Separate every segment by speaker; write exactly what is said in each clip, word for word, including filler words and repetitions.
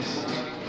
Speaker 1: house.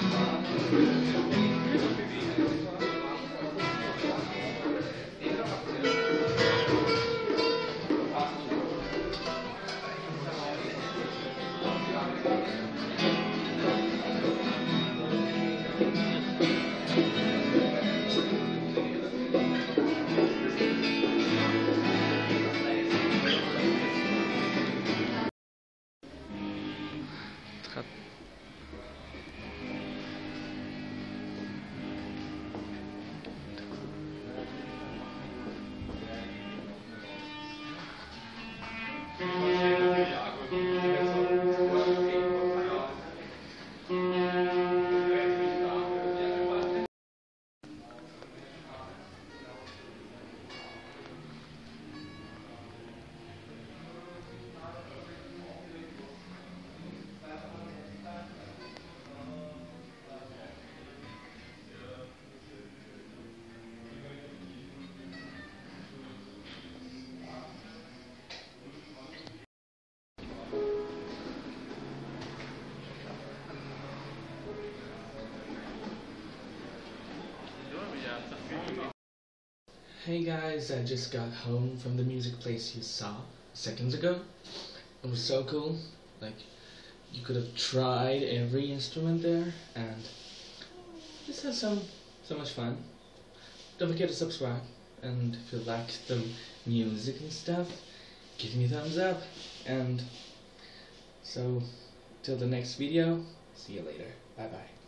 Speaker 1: Hey guys, I just got home from the music place you saw seconds ago. It was so cool. Like, you could have tried every instrument there and just had some so much fun. Don't forget to subscribe, and if you like the music and stuff, give me a thumbs up. And so till the next video, see you later. Bye bye.